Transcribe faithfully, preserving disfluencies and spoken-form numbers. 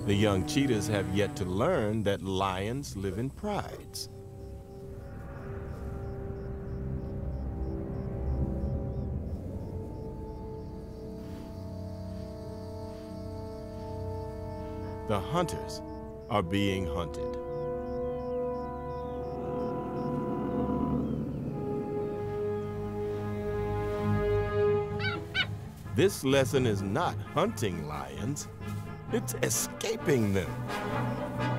The young cheetahs have yet to learn that lions live in prides. The hunters are being hunted. This lesson is not hunting lions, it's escaping them.